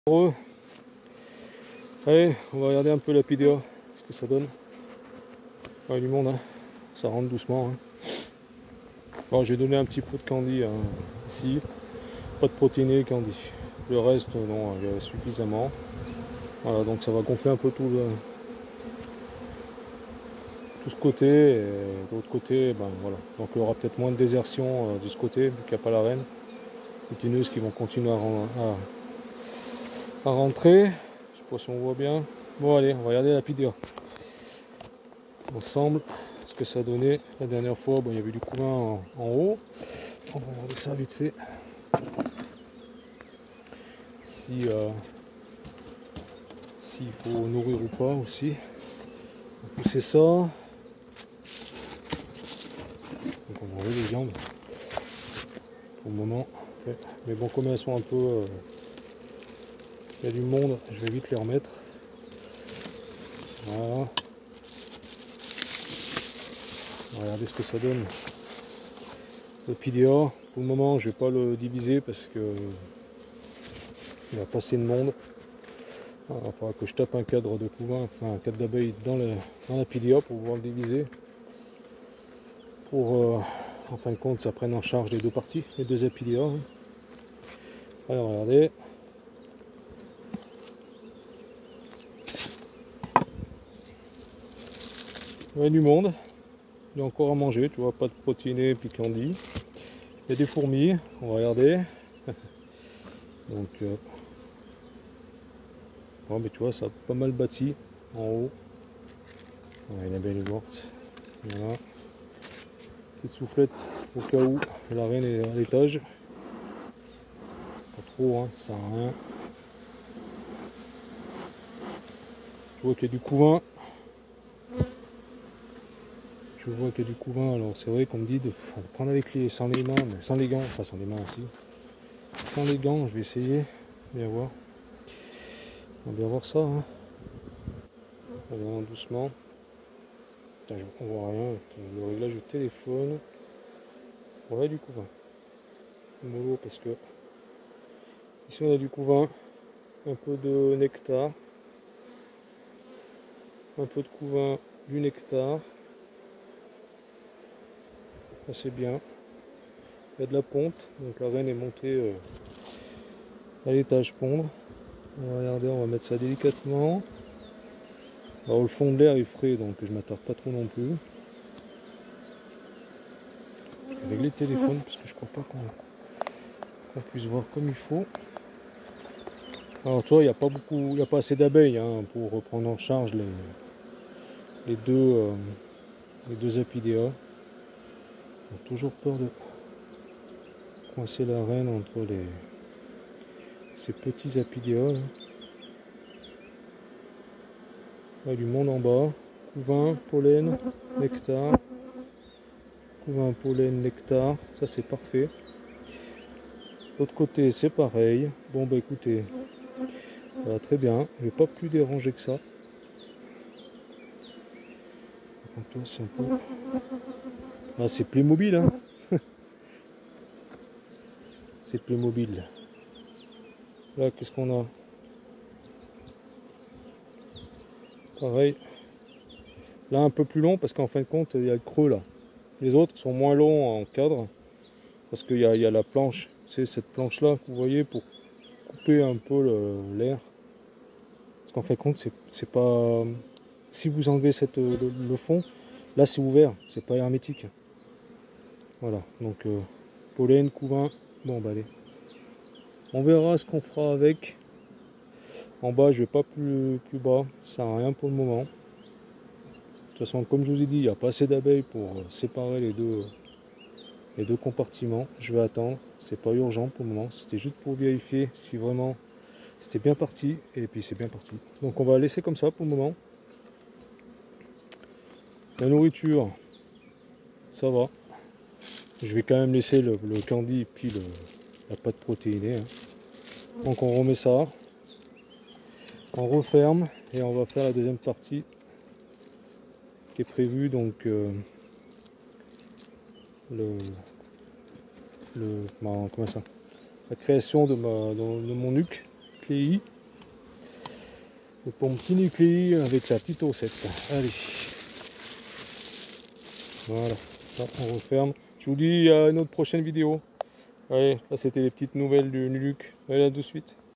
Heureux. Allez, on va regarder un peu la PDA, ce que ça donne. Il y a du monde, hein. Ça rentre doucement. Hein. Bon, j'ai donné un petit peu de candy hein, ici, pas de protéiné candy. Le reste, non, il y a suffisamment. Voilà, donc ça va gonfler un peu tout ce côté, et de l'autre côté, ben voilà. Donc il y aura peut-être moins de désertion de ce côté, vu qu'il n'y a pas la reine. Les tineuses qui vont continuer à rentrer. Je sais pas si on voit bien. Bon allez, on va regarder la PDA. Ensemble, ce que ça a donné. La dernière fois, bon, il y avait du couvain en haut. On va regarder ça vite fait. S'il faut nourrir ou pas aussi. On va pousser ça. Donc on va enlever les viandes. Pour le moment. Mais bon, comme elles sont un peu... il y a du monde, je vais vite les remettre. Voilà. On va regarder ce que ça donne. Le PDA, pour le moment, je vais pas le diviser parce que il va passer de monde. Alors, il faudra que je tape un cadre de couvain, enfin un cadre d'abeille dans la PDA pour pouvoir le diviser. Pour en fin de compte, ça prenne en charge les deux parties, les deux apidéas. Hein. Alors regardez. Il y a du monde. Il y a encore à manger, tu vois, pas de protéiné puis candy. Il y a des fourmis, on va regarder. Donc, bon, mais tu vois, ça a pas mal bâti en haut. Ouais, il y a bien une morte. Voilà. Petite soufflette au cas où la reine est à l'étage. Pas trop, hein, ça sert à rien. Je vois qu'il y a du couvain. Je vois qu'il y a du couvain, alors c'est vrai qu'on me dit de prendre avec sans les mains, mais sans les gants, enfin sans les mains aussi. Sans les gants, je vais essayer, bien voir. On va bien voir ça. Hein. Allez, doucement. Putain, on voit rien avec le réglage du téléphone. On va du couvain. Mollo parce que ici on a du couvain, un peu de nectar, un peu de couvain, du nectar. C'est bien. Il y a de la ponte, donc la reine est montée à l'étage pondre. On va regarder, on va mettre ça délicatement. Alors le fond de l'air est frais, donc je m'attarde pas trop non plus. Je vais régler le téléphone parce que je crois pas qu'on puisse voir comme il faut. Alors toi, il n'y a pas assez d'abeilles hein, pour prendre en charge les deux apidéas. J'ai toujours peur de coincer la reine entre ces petits apidéas. Là. Il y a du monde en bas. Couvain, pollen, nectar. Couvain, pollen, nectar. Ça c'est parfait. L'autre côté c'est pareil. Bon bah écoutez, ça va très bien. Je vais pas plus déranger que ça. Donc, toi c'est un peu... Ah c'est Playmobil hein. C'est Playmobil. Là qu'est-ce qu'on a? Pareil. Là un peu plus long parce qu'en fin de compte il y a le creux là. Les autres sont moins longs en cadre parce qu'il y a la planche. C'est cette planche là que vous voyez pour couper un peu l'air. Parce qu'en fin de compte c'est pas... Si vous enlevez le fond, là c'est ouvert, c'est pas hermétique. Voilà, donc pollen, couvain, bon bah allez. On verra ce qu'on fera avec. En bas je vais pas plus bas, ça sert à rien pour le moment. De toute façon comme je vous ai dit, il n'y a pas assez d'abeilles pour séparer les deux compartiments. Je vais attendre, c'est pas urgent pour le moment, c'était juste pour vérifier si vraiment c'était bien parti, et puis c'est bien parti. Donc on va laisser comme ça pour le moment. La nourriture, ça va. Je vais quand même laisser le candy et puis la pâte protéinée. Hein. Donc on remet ça, on referme et on va faire la deuxième partie qui est prévue. Donc comment ça, la création de mon nuque CLI Et pour mon petit nucléi avec la petite haussette. Allez. Voilà. Ça, on referme. Je vous dis à une autre prochaine vidéo. Allez, là c'était les petites nouvelles du Nuluc. Allez, à de suite.